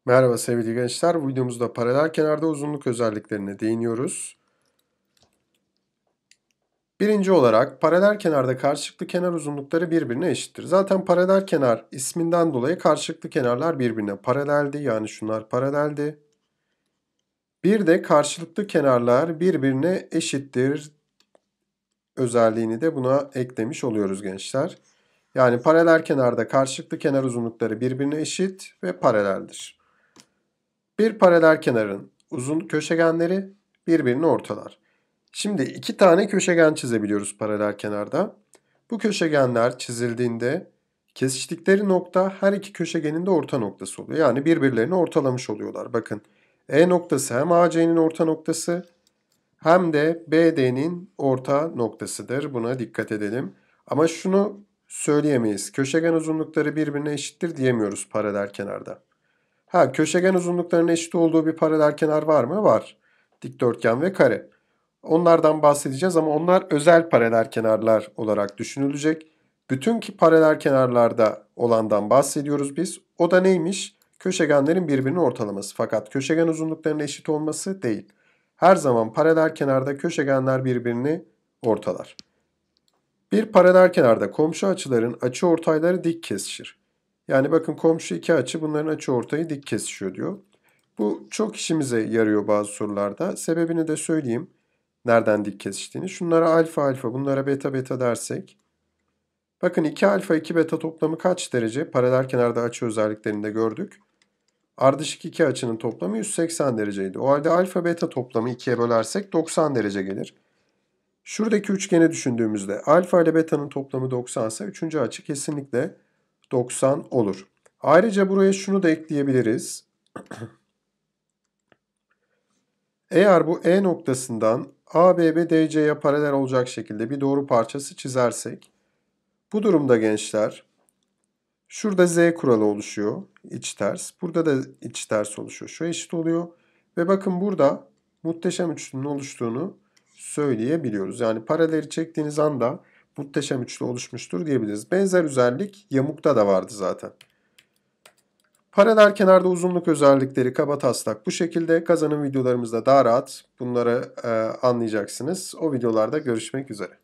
Merhaba sevgili gençler. Bu videomuzda paralel kenarda uzunluk özelliklerine değiniyoruz. Birinci olarak paralel kenarda karşılıklı kenar uzunlukları birbirine eşittir. Zaten paralel kenar isminden dolayı karşılıklı kenarlar birbirine paraleldi. Yani şunlar paraleldi. Bir de karşılıklı kenarlar birbirine eşittir özelliğini de buna eklemiş oluyoruz gençler. Yani paralel kenarda karşılıklı kenar uzunlukları birbirine eşit ve paraleldir. Bir paralel kenarın uzun köşegenleri birbirini ortalar. Şimdi iki tane köşegen çizebiliyoruz paralel kenarda. Bu köşegenler çizildiğinde kesiştikleri nokta her iki köşegenin de orta noktası oluyor. Yani birbirlerini ortalamış oluyorlar. Bakın E noktası hem AC'nin orta noktası hem de BD'nin orta noktasıdır. Buna dikkat edelim. Ama şunu söyleyemeyiz. Köşegen uzunlukları birbirine eşittir diyemiyoruz paralel kenarda. Ha, köşegen uzunluklarının eşit olduğu bir paralel kenar var mı? Var. Dikdörtgen ve kare. Onlardan bahsedeceğiz ama onlar özel paralel kenarlar olarak düşünülecek. Bütün paralel kenarlarda olandan bahsediyoruz biz. O da neymiş? Köşegenlerin birbirinin ortalaması. Fakat köşegen uzunluklarının eşit olması değil. Her zaman paralel kenarda köşegenler birbirini ortalar. Bir paralel kenarda komşu açıların açıortayları dik kesişir. Yani bakın komşu iki açı bunların açıortayı dik kesişiyor diyor. Bu çok işimize yarıyor bazı sorularda. Sebebini de söyleyeyim. Nereden dik kesiştiğini. Şunlara alfa alfa, bunlara beta beta dersek. Bakın 2 alfa 2 beta toplamı kaç derece? Paralel kenarda açı özelliklerinde gördük. Ardışık iki açının toplamı 180 dereceydi. O halde alfa beta toplamı 2'ye bölersek 90 derece gelir. Şuradaki üçgeni düşündüğümüzde alfa ile beta'nın toplamı 90 ise üçüncü açı kesinlikle 90 olur. Ayrıca buraya şunu da ekleyebiliriz. Eğer bu E noktasından ABB DC'ye paralel olacak şekilde bir doğru parçası çizersek, bu durumda gençler, şurada Z kuralı oluşuyor, iç ters. Burada da iç ters oluşuyor. Şu eşit oluyor. Ve bakın burada muhteşem üçlünün oluştuğunu söyleyebiliyoruz. Yani paraleli çektiğiniz anda muhteşem üçlü oluşmuştur diyebiliriz. Benzer özellik yamukta da vardı zaten. Paralel kenarda uzunluk özellikleri kabataslak bu şekilde. Kazanım videolarımızda daha rahat bunları anlayacaksınız. O videolarda görüşmek üzere.